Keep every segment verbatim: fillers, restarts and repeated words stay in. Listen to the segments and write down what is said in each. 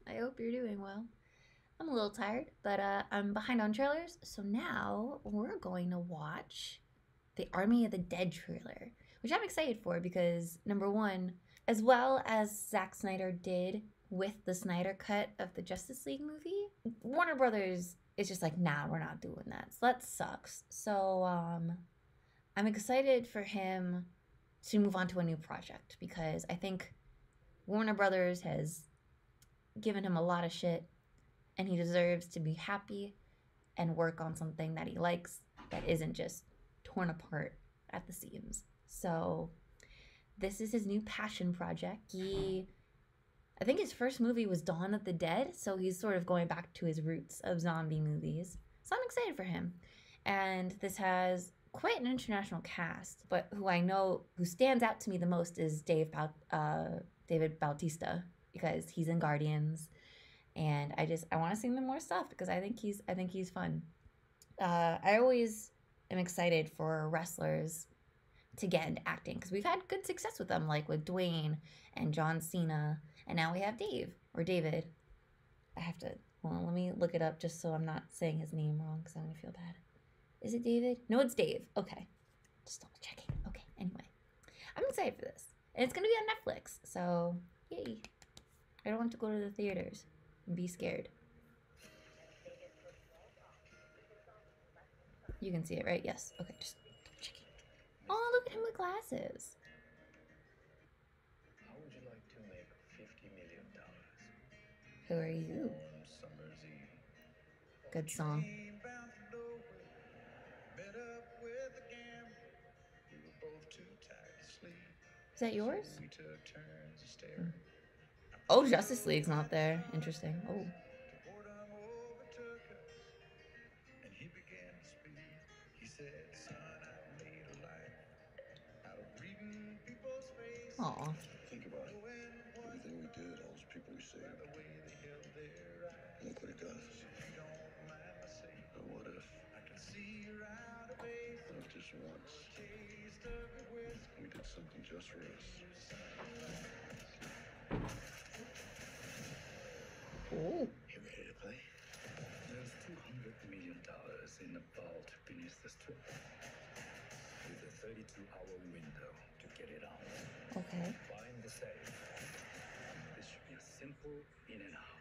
I hope you're doing well. I'm a little tired, but uh, I'm behind on trailers, so now we're going to watch the Army of the Dead trailer, which I'm excited for because, number one, as well as Zack Snyder did with the Snyder cut of the Justice League movie, Warner Brothers is just like, nah, we're not doing that. So that sucks. So um, I'm excited for him to move on to a new project because I think Warner Brothers has given him a lot of shit and he deserves to be happy and work on something that he likes that isn't just torn apart at the seams. So this is his new passion project. He I think his first movie was Dawn of the Dead, so he's sort of going back to his roots of zombie movies. So I'm excited for him. And this has quite an international cast, but who I know who stands out to me the most is Dave uh, David Bautista because he's in Guardians, and I just I want to see him in more stuff because I think he's I think he's fun. Uh, I always am excited for wrestlers to get into acting because we've had good success with them, like with Dwayne and John Cena, and now we have Dave or David. I have to well, let me look it up just so I'm not saying his name wrong because I'm gonna feel bad. Is it David? No, it's Dave. Okay, just double checking. Okay, anyway, I'm excited for this, and it's gonna be on Netflix, so yay! I don't want to go to the theaters and be scared. You can see it, right? Yes. Okay, just double checking. Oh, look at him with glasses. How would you like to make fifty million dollars? Who are you? Summer's Eve. Good song. We were both too tired to sleep. Is that yours? We took turns to stare. Oh, Justice League's not there. Interesting. Oh. And he began to speak. He said, son, I made a life out of reading people's faces. Aw. Think about it. Everything we did, all those people we saved. Look what it does. But what if? I can see you're out of base. What if just once we did something just for us? Oh. You ready to play? There's two hundred million dollars in the vault beneath the strip. With a thirty-two hour window to get it out. Okay. Find the safe. This should be a simple in and out.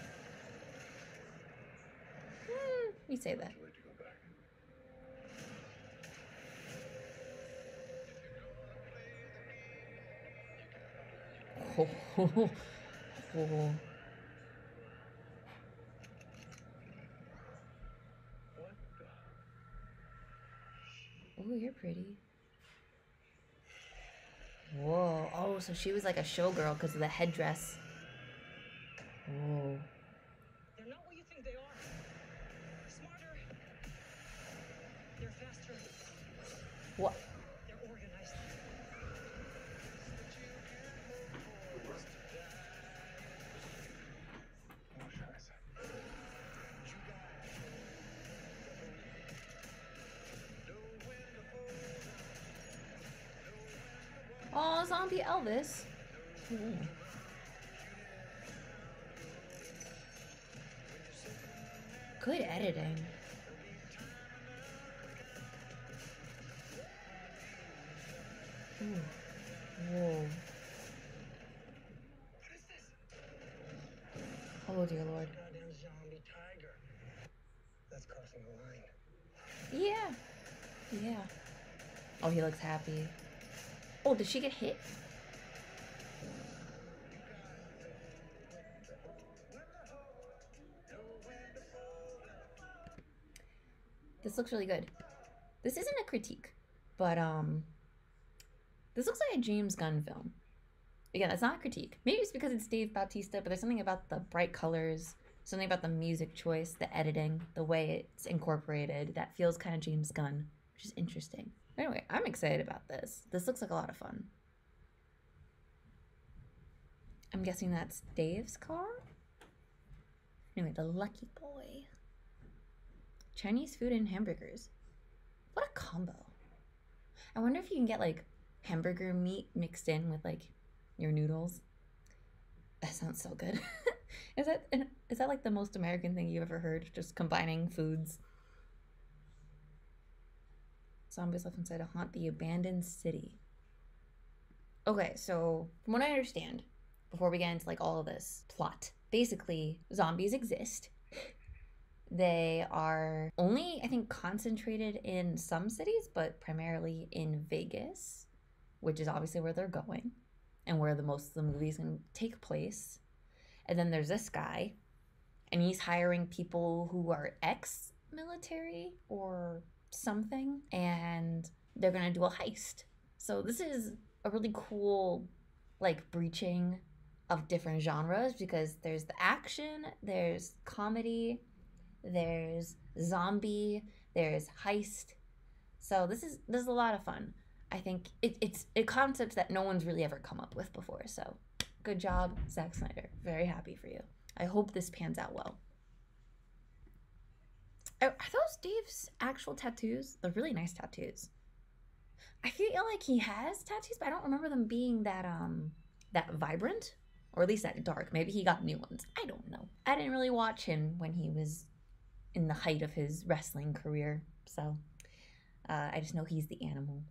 Hmm, you say that. Would you like to go back? Oh. Oh. What the? Oh, you're pretty. Whoa. Oh, so she was like a showgirl because of the headdress. Whoa. They're not what you think they are. Smarter. They're faster. What? They're organized. Oh, scheiße. Oh, zombie Elvis. Ooh. Good editing. Ooh. Whoa. What is this? Oh, dear Lord. Goddamn zombie tiger. That's crossing the line. Yeah. Yeah. Oh, he looks happy. Oh, did she get hit? This looks really good. This isn't a critique, but um, this looks like a James Gunn film. Again, that's not a critique. Maybe it's because it's Dave Bautista, but there's something about the bright colors, something about the music choice, the editing, the way it's incorporated that feels kind of James Gunn, which is interesting. Anyway, I'm excited about this. This looks like a lot of fun. I'm guessing that's Dave's car? Anyway, the lucky boy. Chinese food and hamburgers. What a combo. I wonder if you can get like hamburger meat mixed in with like your noodles. That sounds so good. Is that is that like the most American thing you've ever heard? Just combining foods. Zombies left inside to haunt the abandoned city. Okay, so from what I understand, before we get into like all of this plot, basically zombies exist. They are only, I think, concentrated in some cities, but primarily in Vegas, which is obviously where they're going and where the most of the movies can take place. And then there's this guy, and he's hiring people who are ex-military or something, and they're gonna do a heist. So this is a really cool, like, breaching of different genres, because there's the action, there's comedy, there's zombie, there's heist. So this is this is a lot of fun. I think it, it's a concept that no one's really ever come up with before. So good job, Zack Snyder. Very happy for you. I hope this pans out well. Are, are those Dave's actual tattoos? They're really nice tattoos. I feel like he has tattoos, but I don't remember them being that um that vibrant, or at least that dark. Maybe he got new ones. I don't know. I didn't really watch him when he was in the height of his wrestling career, so uh, I just know he's the animal.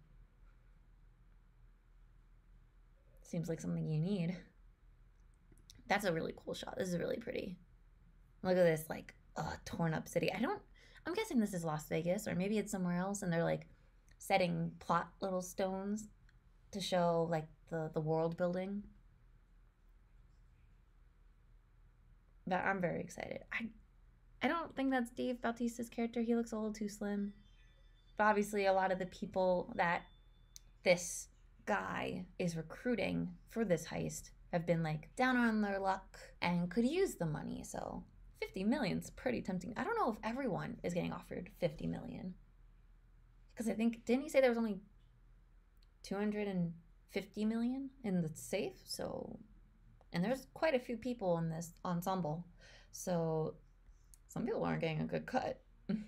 Seems like something you need. That's a really cool shot. This is really pretty. Look at this, like, uh, torn up city. I don't, I'm guessing this is Las Vegas, or maybe it's somewhere else, and they're like setting plot little stones to show like the, the world building. But I'm very excited. I I don't think that's Dave Bautista's character. He looks a little too slim. But obviously a lot of the people that this guy is recruiting for this heist have been like down on their luck and could use the money. So fifty million is pretty tempting. I don't know if everyone is getting offered fifty million. Because I think, didn't he say there was only two hundred fifty million in the safe? So, and there's quite a few people in this ensemble. So some people aren't getting a good cut.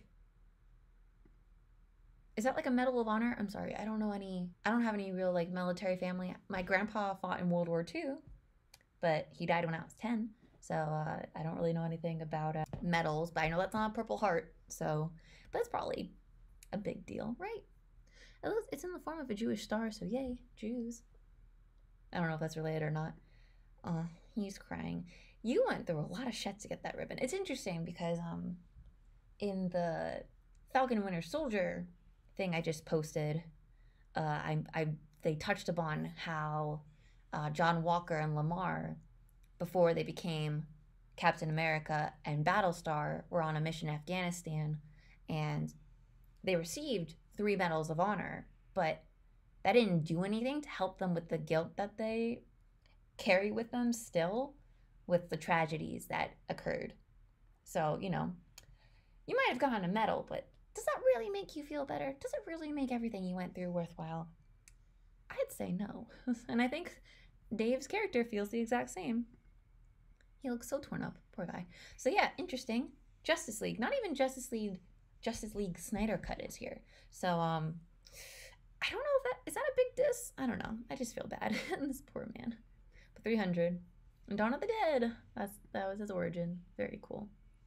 Is that like a Medal of Honor? I'm sorry, I don't know any, I don't have any real like military family. My grandpa fought in World War Two, but he died when I was ten. So uh, I don't really know anything about uh, medals, but I know that's not a Purple Heart. So, but it's probably a big deal, right? It's in the form of a Jewish star, so yay, Jews. I don't know if that's related or not. Uh, he's crying. You went through a lot of shit to get that ribbon. It's interesting because um, in the Falcon and Winter Soldier thing I just posted, uh, I, I they touched upon how uh, John Walker and Lamar, before they became Captain America and Battlestar, were on a mission in Afghanistan, and they received three medals of honor, but that didn't do anything to help them with the guilt that they carry with them still, with the tragedies that occurred. So, you know, you might have gotten a medal, but does that really make you feel better? Does it really make everything you went through worthwhile? I'd say no. And I think Dave's character feels the exact same. He looks so torn up, poor guy. So yeah, interesting. Justice League, not even Justice League, Justice League Snyder Cut is here. So, um, I don't know if that, is that a big diss? I don't know. I just feel bad. This poor man. But three hundred. And Dawn of the Dead. That's, that was his origin. Very cool.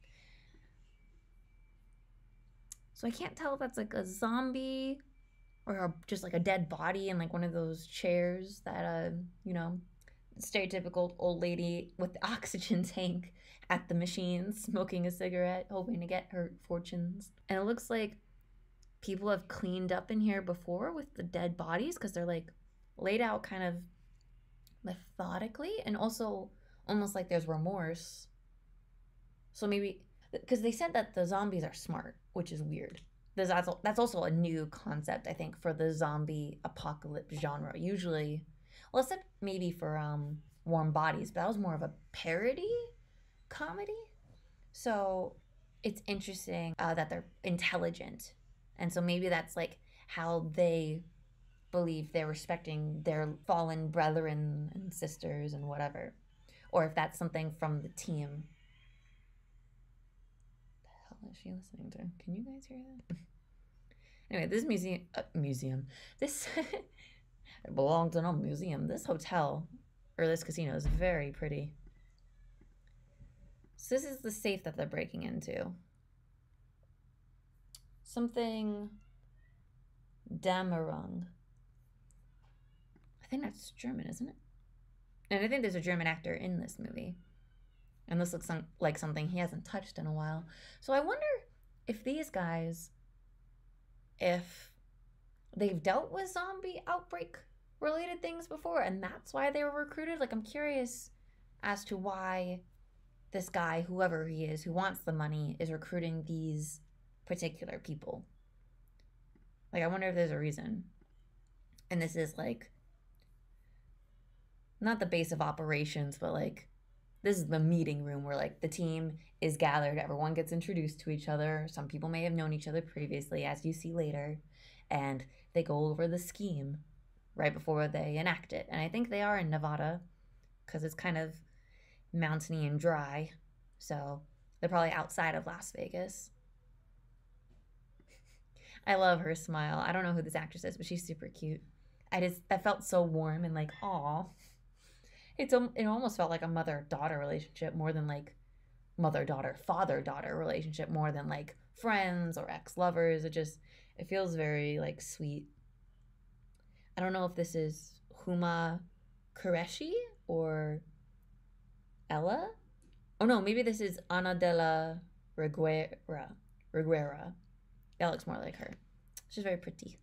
So I can't tell if that's like a zombie or a, just like a dead body in like one of those chairs that, uh, you know, stereotypical old lady with the oxygen tank at the machine smoking a cigarette, hoping to get her fortunes. And it looks like people have cleaned up in here before with the dead bodies, because they're like laid out kind of methodically, and also almost like there's remorse. So maybe because they said that the zombies are smart, which is weird. There's also, that's also a new concept, I think, for the zombie apocalypse genre. Usually, well, except maybe for um, Warm Bodies, but that was more of a parody comedy. So it's interesting uh, that they're intelligent. And so maybe that's like how they believe they're respecting their fallen brethren and sisters and whatever. Or if that's something from the team. What the hell is she listening to? Can you guys hear that? Anyway, this museum, uh, museum, this, it belongs in a museum. This hotel, or this casino, is very pretty. So this is the safe that they're breaking into. Something Damerung. I think that's German, isn't it? And I think there's a German actor in this movie. And this looks like something he hasn't touched in a while. So I wonder if these guys, if they've dealt with zombie outbreak related things before and that's why they were recruited. Like, I'm curious as to why this guy, whoever he is, who wants the money, is recruiting these particular people. Like, I wonder if there's a reason. And this is like, not the base of operations, but like, this is the meeting room where like the team is gathered. Everyone gets introduced to each other. Some people may have known each other previously, as you see later. And they go over the scheme right before they enact it. And I think they are in Nevada because it's kind of mountainy and dry. So they're probably outside of Las Vegas. I love her smile. I don't know who this actress is, but she's super cute. I just, that felt so warm and like, aw. It's, it almost felt like a mother-daughter relationship more than like mother-daughter, father-daughter relationship more than like friends or ex-lovers. It just, it feels very like sweet. I don't know if this is Huma Qureshi or Ella. Oh no, maybe this is Ana de la Reguera. Reguera. That looks more like her. She's very pretty.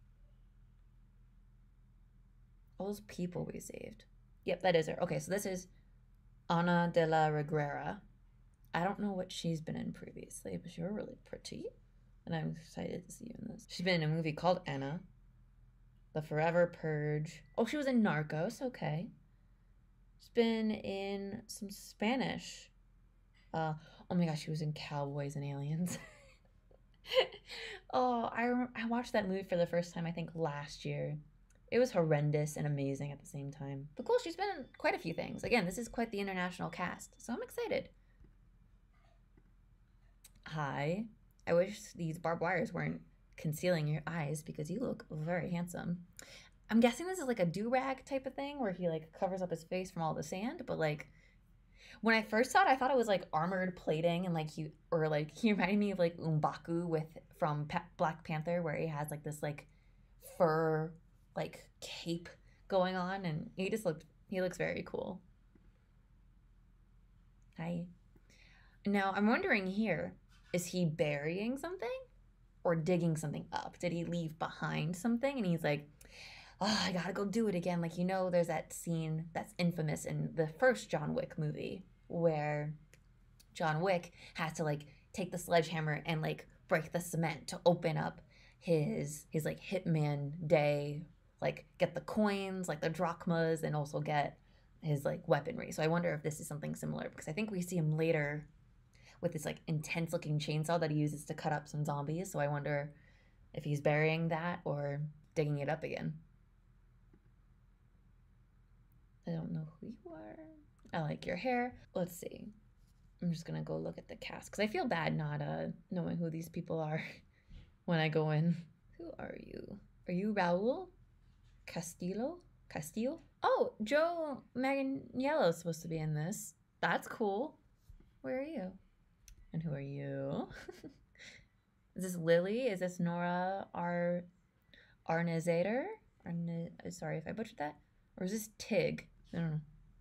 All those people we saved. Yep, that is her. Okay, so this is Ana de la Reguera. I don't know what she's been in previously, but she was really pretty. And I'm excited to see you in this. She's been in a movie called Anna. The Forever Purge. Oh, she was in Narcos. Okay. She's been in some Spanish. Uh, oh my gosh, she was in Cowboys and Aliens. oh, I remember, I watched that movie for the first time, I think, last year. It was horrendous and amazing at the same time. But cool, she's been in quite a few things. Again, this is quite the international cast, so I'm excited. Hi. I wish these barbed wires weren't concealing your eyes because you look very handsome. I'm guessing this is like a do-rag type of thing where he like covers up his face from all the sand, but like when I first saw it, I thought it was like armored plating and like he, or like he reminded me of like M'Baku with, from pa Black Panther where he has like this like fur like cape going on and he just looked, he looks very cool. Hi. Now I'm wondering here, is he burying something or digging something up? Did he leave behind something and he's like, oh, I gotta go do it again. Like, you know, there's that scene that's infamous in the first John Wick movie where John Wick has to like take the sledgehammer and like break the cement to open up his, his like hitman day, like get the coins, like the drachmas, and also get his like weaponry. So I wonder if this is something similar because I think we see him later with this like intense looking chainsaw that he uses to cut up some zombies. So I wonder if he's burying that or digging it up again. I don't know who you are. I like your hair. Let's see. I'm just gonna go look at the cast because I feel bad not uh knowing who these people are when I go in. Who are you? Are you Raul Castillo? Castillo? Oh, Joe Manganiello is supposed to be in this. That's cool. Where are you? And who are you? Is this Lily? Is this Nora Ar Arnezader? Arne Sorry if I butchered that. Or is this Tig? I don't know.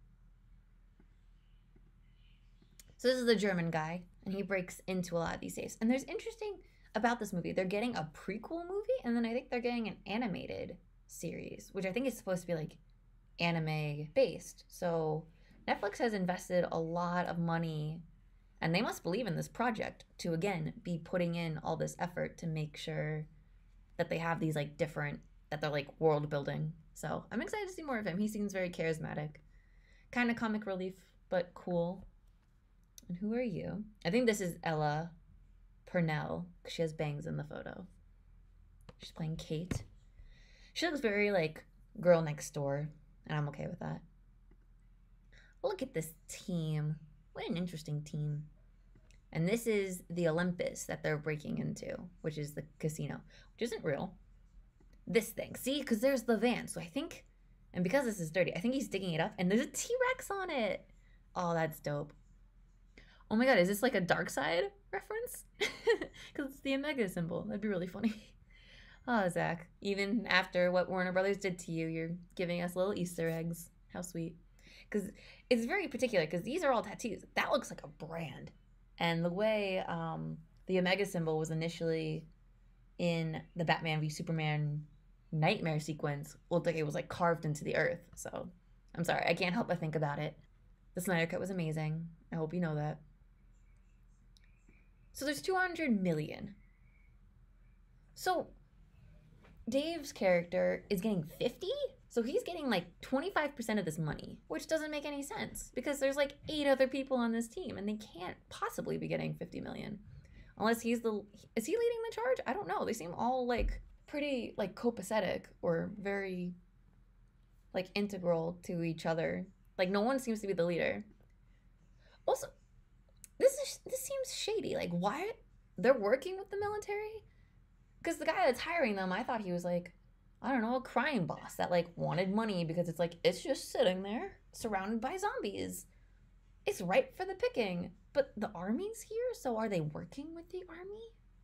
So this is the German guy, and he breaks into a lot of these safes. And there's interesting about this movie. They're getting a prequel movie, and then I think they're getting an animated series, which I think is supposed to be like anime based. So Netflix has invested a lot of money, and they must believe in this project to, again, be putting in all this effort to make sure that they have these like different, that they're like world building. So I'm excited to see more of him. He seems very charismatic. Kind of comic relief, but cool. And who are you? I think this is Ella Purnell, because she has bangs in the photo. She's playing Kate. She looks very like girl next door, and I'm okay with that. Look at this team. What an interesting team. And this is the Olympus that they're breaking into, which is the casino, which isn't real. This thing, see, because there's the van. So I think, and because this is dirty, I think he's digging it up, and there's a T-Rex on it. Oh, that's dope. Oh my god, is this like a dark side reference? Because it's the Omega symbol. That'd be really funny. Oh, Zach, even after what Warner Brothers did to you, you're giving us little Easter eggs. How sweet. Because it's very particular, because these are all tattoos. That looks like a brand. And the way um, the Omega symbol was initially in the Batman v Superman nightmare sequence looked like it was like carved into the earth. So I'm sorry, I can't help but think about it. The Snyder Cut was amazing. I hope you know that. So there's two hundred million. So Dave's character is getting fifty? So he's getting like twenty-five percent of this money, which doesn't make any sense because there's like eight other people on this team and they can't possibly be getting fifty million. Unless he's the, is he leading the charge? I don't know. They seem all like pretty like copacetic or very like integral to each other. Like no one seems to be the leader. Also, this is this seems shady. Like why they're working with the military? Because the guy that's hiring them, I thought he was like, I don't know, a crime boss that like wanted money because it's like it's just sitting there surrounded by zombies. It's ripe for the picking. But the army's here, so are they working with the army?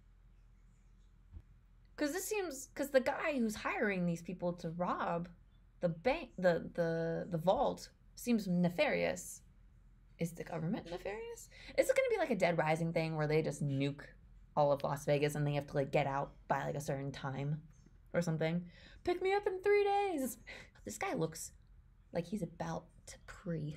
Because this seems, because the guy who's hiring these people to rob the bank, the the the vault, seems nefarious. Is the government nefarious? Is it going to be like a Dead Rising thing where they just nuke all of Las Vegas and they have to like get out by like a certain time or something? Pick me up in three days. This guy looks like he's about to pre.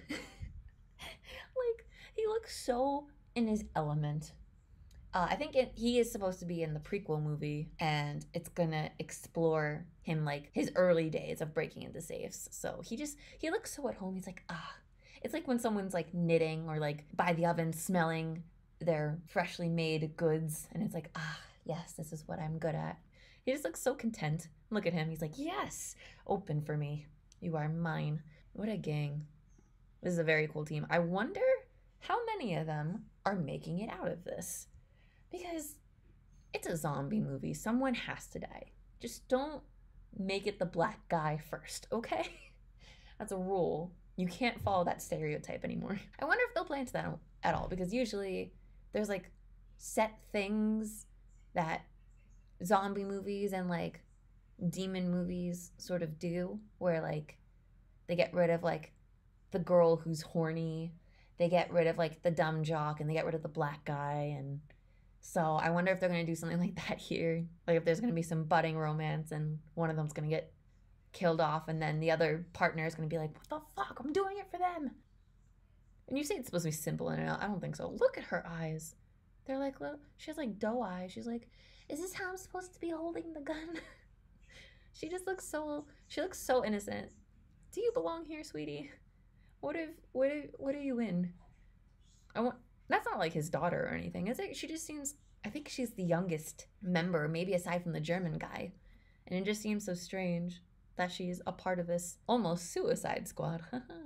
Like he looks so in his element. Uh, I think it, he is supposed to be in the prequel movie, and it's gonna explore him like his early days of breaking into safes. So he just he looks so at home. He's like, ah, it's like when someone's like knitting or like by the oven smelling their freshly made goods, and it's like, ah, yes, this is what I'm good at. He just looks so content. Look at him. He's like, yes, open for me. You are mine. What a gang. This is a very cool team. I wonder how many of them are making it out of this. Because it's a zombie movie. Someone has to die. Just don't make it the black guy first, okay? That's a rule. You can't follow that stereotype anymore. I wonder if they'll play into that at all, because usually there's like set things that zombie movies and like demon movies sort of do, where like they get rid of like the girl who's horny, they get rid of like the dumb jock, and they get rid of the black guy. And so I wonder if they're going to do something like that here. Like if there's going to be some budding romance and one of them's going to get killed off and then the other partner is going to be like, what the fuck? I'm doing it for them. And you say it's supposed to be simple and I don't think so. Look at her eyes. They're like, look, she has like doe eyes. She's like, is this how I'm supposed to be holding the gun? She just looks so, she looks so innocent. Do you belong here, sweetie? What if, what if, what are you in? I want, that's not like his daughter or anything, is it? She just seems, I think she's the youngest member, maybe aside from the German guy. And it just seems so strange that she's a part of this almost suicide squad.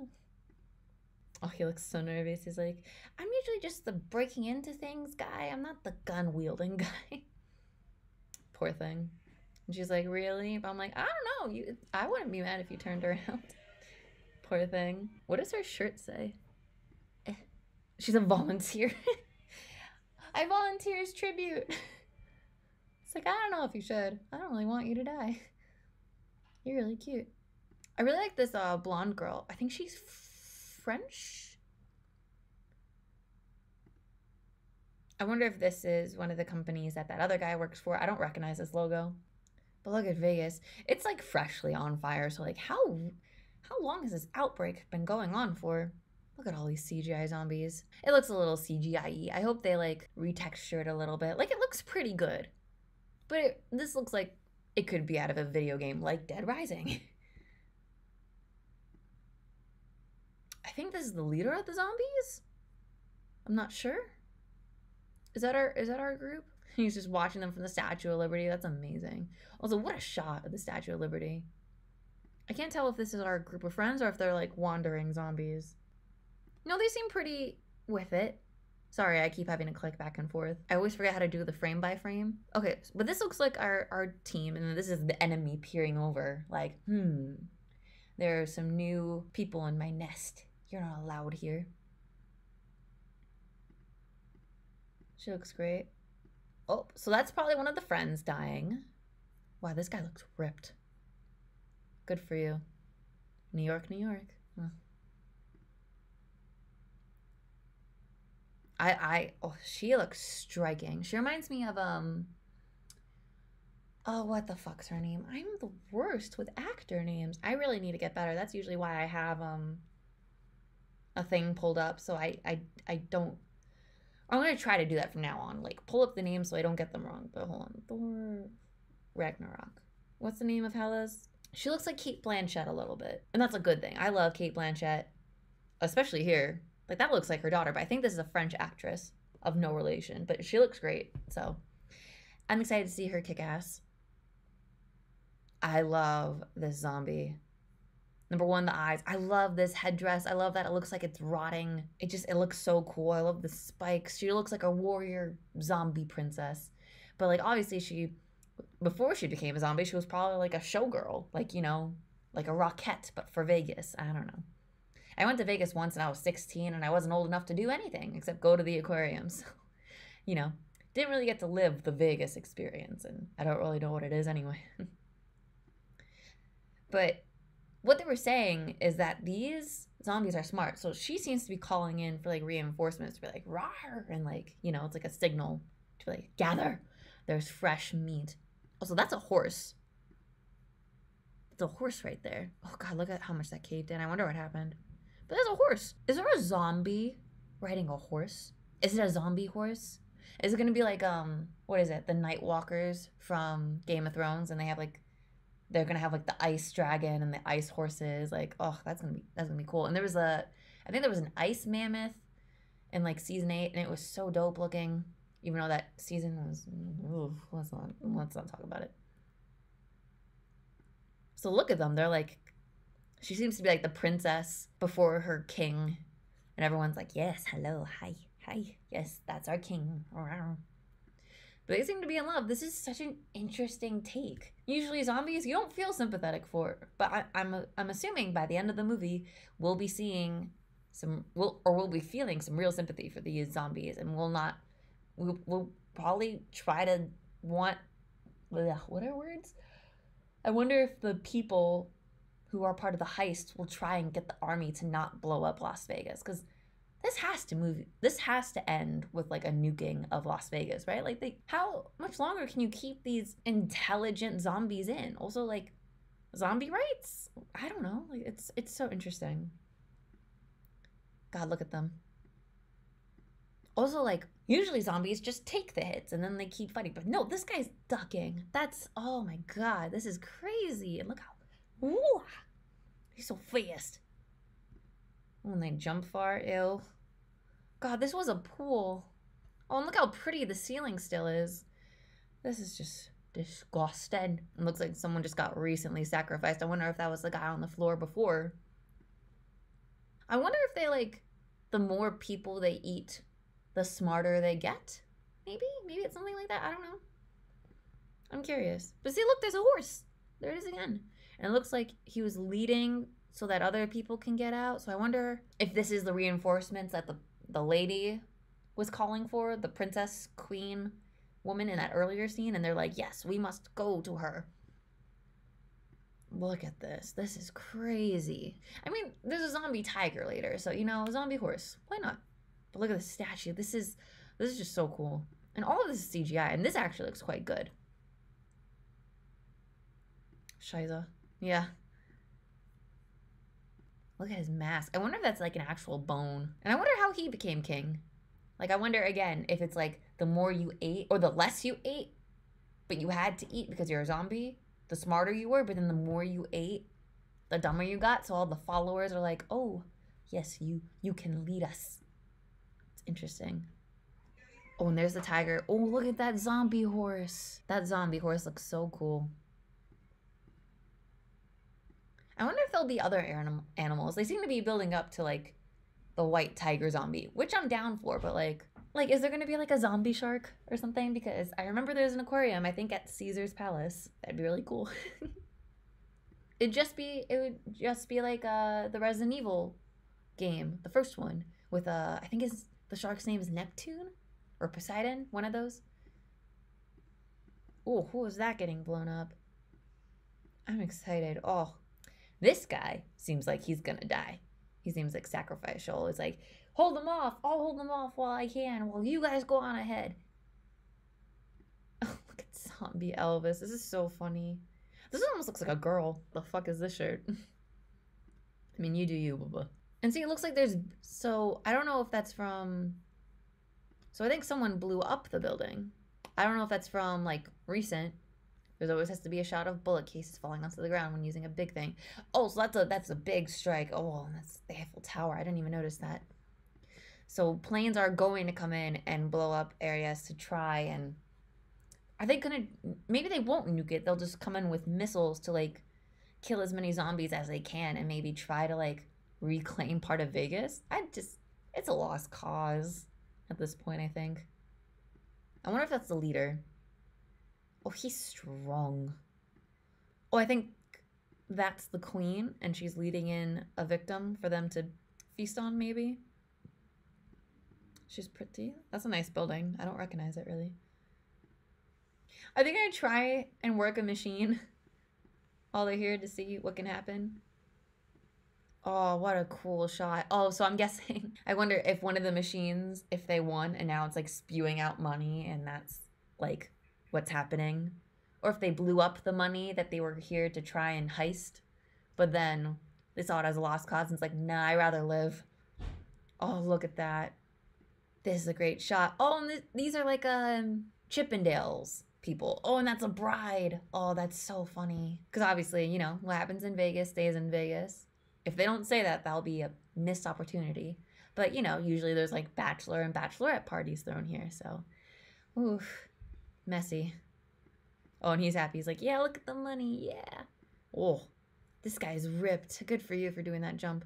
Oh, he looks so nervous. He's like, I'm usually just the breaking into things guy. I'm not the gun wielding guy. Poor thing. And she's like, really? But I'm like, I don't know. You, I wouldn't be mad if you turned around. Poor thing. What does her shirt say? Eh. She's a volunteer. I volunteer as tribute. It's like, I don't know if you should. I don't really want you to die. You're really cute. I really like this uh, blonde girl. I think she's French? I wonder if this is one of the companies that that other guy works for. I don't recognize this logo. But look at Vegas. It's like freshly on fire. So like how how long has this outbreak been going on for? Look at all these C G I zombies. It looks a little C G I-y. I hope they like retexture it a little bit. Like it looks pretty good. But it, this looks like it could be out of a video game like Dead Rising. I think this is the leader of the zombies? I'm not sure. Is that our is that our group? He's just watching them from the Statue of Liberty. That's amazing. Also, what a shot of the Statue of Liberty. I can't tell if this is our group of friends or if they're like wandering zombies. No, they seem pretty with it. Sorry, I keep having to click back and forth. I always forget how to do the frame by frame. Okay, but this looks like our, our team, and then this is the enemy peering over. Like, hmm, there are some new people in my nest. You're not allowed here. She looks great. Oh, so that's probably one of the friends dying. Wow, this guy looks ripped. Good for you. New York, New York. Huh. I, I, oh, she looks striking. She reminds me of, um, oh, what the fuck's her name? I'm the worst with actor names. I really need to get better. That's usually why I have, um, a thing pulled up, so I, I, I don't, I'm gonna try to do that from now on. Like, pull up the names so I don't get them wrong. But hold on. Thor Ragnarok. What's the name of Hela's? She looks like Cate Blanchett a little bit. And that's a good thing. I love Cate Blanchett, especially here. Like, that looks like her daughter, but I think this is a French actress of no relation. But she looks great, so I'm excited to see her kick ass. I love this zombie. Number one, the eyes. I love this headdress. I love that it looks like it's rotting. It just, it looks so cool. I love the spikes. She looks like a warrior zombie princess. But, like, obviously she, before she became a zombie, she was probably like a showgirl. Like, you know, like a Rockette, but for Vegas. I don't know. I went to Vegas once and I was sixteen and I wasn't old enough to do anything except go to the aquariums. You know, didn't really get to live the Vegas experience, and I don't really know what it is anyway. But what they were saying is that these zombies are smart. So she seems to be calling in for like reinforcements to be like, rawr, and like, you know, it's like a signal to be like, gather, there's fresh meat. Also, that's a horse. It's a horse right there. Oh God, look at how much that caved in. I wonder what happened. But there's a horse. Is there a zombie riding a horse? Is it a zombie horse? Is it gonna be like, um, what is it? The Night Walkers from Game of Thrones, and they have like, they're gonna have like the ice dragon and the ice horses. Like, oh, that's gonna be that's gonna be cool. And there was a, I think there was an ice mammoth in like season eight, and it was so dope looking. Even though that season was, ooh, let's not let's not talk about it. So look at them. They're like, she seems to be like the princess before her king, and everyone's like, yes, hello, hi, hi, yes, that's our king. But they seem to be in love. This is such an interesting take. Usually zombies, you don't feel sympathetic for, but I, I'm I'm assuming by the end of the movie, we'll be seeing some, we'll, or we'll be feeling some real sympathy for these zombies, and we'll not, we'll, we'll probably try to want, what are words? I wonder if the people who are part of the heist will try and get the army to not blow up Las Vegas, because this has to move, this has to end with like a nuking of Las Vegas, right? Like, they, how much longer can you keep these intelligent zombies in? Also, like, zombie rights? I don't know. Like, it's it's so interesting. God, look at them. Also, like, usually zombies just take the hits and then they keep fighting. But no, this guy's ducking. That's, oh my God, this is crazy. And look how, ooh, he's so fast. Oh, and they jump far, ew. God, this was a pool. Oh, and look how pretty the ceiling still is. This is just disgusting. It looks like someone just got recently sacrificed. I wonder if that was the guy on the floor before. I wonder if they, like, the more people they eat, the smarter they get. Maybe? Maybe it's something like that. I don't know. I'm curious. But see, look, there's a horse. There it is again. And it looks like he was leading so that other people can get out. So I wonder if this is the reinforcements that the, the lady was calling for, the princess queen woman in that earlier scene. And they're like, yes, we must go to her. Look at this. This is crazy. I mean, there's a zombie tiger later. So, you know, a zombie horse. Why not? But look at the statue. This is, this is just so cool. And all of this is C G I. And this actually looks quite good. Shiza. Yeah. Look at his mask. I wonder if that's like an actual bone. And I wonder how he became king. Like, I wonder, again, if it's like the more you ate or the less you ate, but you had to eat because you're a zombie, the smarter you were, but then the more you ate, the dumber you got. So all the followers are like, oh, yes, you, you can lead us. It's interesting. Oh, and there's the tiger. Oh, look at that zombie horse. That zombie horse looks so cool. I wonder if there'll be other anim animals. They seem to be building up to, like, the white tiger zombie, which I'm down for, but, like, like, is there going to be, like, a zombie shark or something? Because I remember there's an aquarium, I think, at Caesar's Palace. That'd be really cool. It'd just be, it would just be, like, uh, the Resident Evil game, the first one, with, uh, I think his, the shark's name is Neptune? or Poseidon, one of those. Oh, who was that getting blown up? I'm excited. Oh, this guy seems like he's gonna die. He seems like sacrificial. It's like, hold them off. I'll hold them off while I can. While you guys go on ahead. Oh, look at zombie Elvis. This is so funny. This almost looks like a girl. The fuck is this shirt? I mean, you do you, Bubba. And see, it looks like there's... So, I don't know if that's from... So, I think someone blew up the building. I don't know if that's from, like, recent. There's always has to be a shot of bullet cases falling onto the ground when using a big thing. Oh, so that's a that's a big strike. Oh, that's the Eiffel Tower. I didn't even notice that. So planes are going to come in and blow up areas to try and... Are they gonna... Maybe they won't nuke it. They'll just come in with missiles to, like, kill as many zombies as they can and maybe try to, like, reclaim part of Vegas. I just... It's a lost cause at this point, I think. I wonder if that's the leader. Oh, he's strong. Oh, I think that's the queen, and she's leading in a victim for them to feast on, maybe. She's pretty. That's a nice building. I don't recognize it, really. I think I'd try and work a machine while they're here to see what can happen. Oh, what a cool shot. Oh, so I'm guessing... I wonder if one of the machines, if they won, and now it's, like, spewing out money, and that's, like... what's happening, or if they blew up the money that they were here to try and heist, but then they saw it as a lost cause and it's like, nah, I'd rather live. Oh, look at that. This is a great shot. Oh, and th these are like um Chippendales people. Oh, and that's a bride. Oh, that's so funny. Because obviously, you know, what happens in Vegas stays in Vegas. If they don't say that, that'll be a missed opportunity. But, you know, usually there's like bachelor and bachelorette parties thrown here, so. Oof. Messy. Oh, and he's happy. He's like, yeah, look at the money. Yeah. Oh, this guy's ripped. Good for you for doing that jump.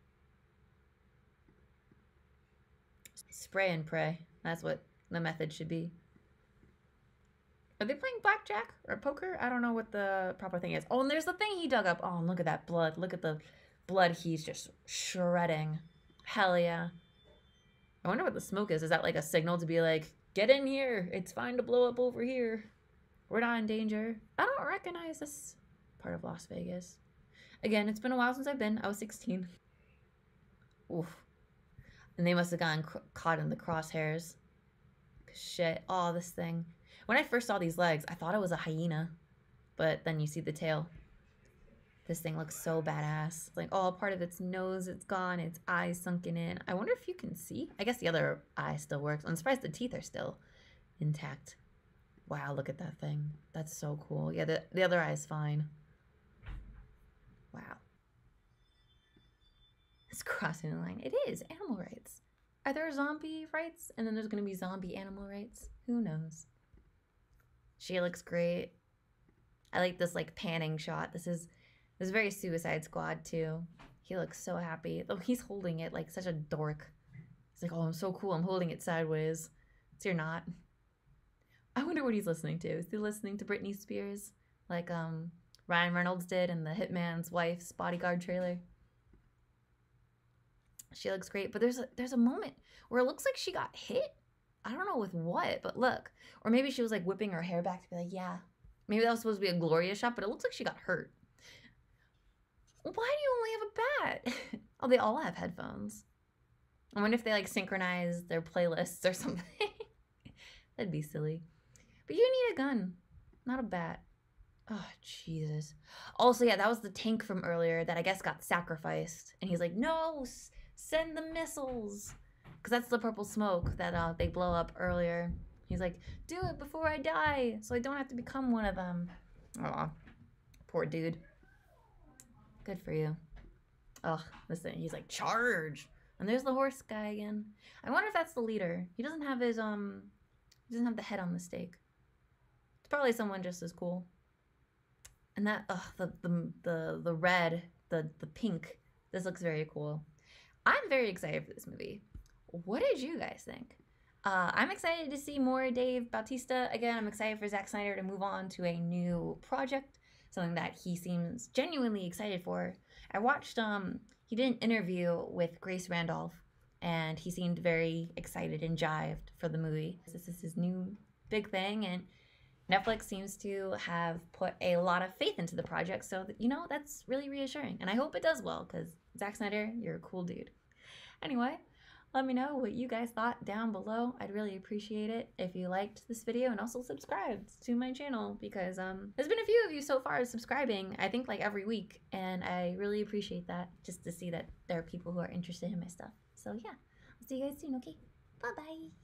Spray and pray. That's what the method should be. Are they playing blackjack or poker? I don't know what the proper thing is. Oh, and there's the thing he dug up. Oh, and look at that blood. Look at the blood he's just shredding. Hell yeah. I wonder what the smoke is. Is that like a signal to be like, get in here. It's fine to blow up over here. We're not in danger. I don't recognize this part of Las Vegas. Again, it's been a while since I've been. I was sixteen. Oof. And they must have gotten caught in the crosshairs. Shit. Oh, this thing. When I first saw these legs, I thought it was a hyena. But then you see the tail. This thing looks so badass. Like, oh, part of its nose, it's gone. Its eyes sunken in. I wonder if you can see. I guess the other eye still works. I'm surprised the teeth are still intact. Wow, look at that thing. That's so cool. Yeah, the, the other eye is fine. Wow. It's crossing the line. It is. Animal rights. Are there zombie rights? And then there's going to be zombie animal rights? Who knows? She looks great. I like this, like, panning shot. This is... This is very Suicide Squad, too. He looks so happy. Though he's holding it like such a dork. He's like, oh, I'm so cool. I'm holding it sideways. So you're not. I wonder what he's listening to. Is he listening to Britney Spears? Like um, Ryan Reynolds did in the Hitman's Wife's Bodyguard trailer. She looks great. But there's a, there's a moment where it looks like she got hit. I don't know with what, but look. Or maybe she was like whipping her hair back to be like, yeah. Maybe that was supposed to be a Gloria shot, but it looks like she got hurt. Why do you only have a bat? Oh, they all have headphones. I wonder if they like synchronize their playlists or something. That'd be silly. But you need a gun, not a bat. Oh, Jesus. Also, yeah, that was the tank from earlier that I guess got sacrificed. And he's like, no, send the missiles. Because that's the purple smoke that uh, they blow up earlier. He's like, do it before I die so I don't have to become one of them. Aw, poor dude. Good for you. Ugh, this thing. He's like, charge. And there's the horse guy again. I wonder if that's the leader. He doesn't have his, um, he doesn't have the head on the stake. It's probably someone just as cool. And that, ugh, the, the, the, the red, the, the pink. This looks very cool. I'm very excited for this movie. What did you guys think? Uh, I'm excited to see more Dave Bautista. Again, I'm excited for Zack Snyder to move on to a new project. Something that he seems genuinely excited for. I watched, um, he did an interview with Grace Randolph, and he seemed very excited and jived for the movie. This is his new big thing, and Netflix seems to have put a lot of faith into the project, so that, you know, that's really reassuring. And I hope it does well, because Zack Snyder, you're a cool dude. Anyway, let me know what you guys thought down below. I'd really appreciate it if you liked this video and also subscribed to my channel, because um, there's been a few of you so far subscribing, I think like every week, and I really appreciate that, just to see that there are people who are interested in my stuff. So yeah, I'll see you guys soon, okay? Bye-bye.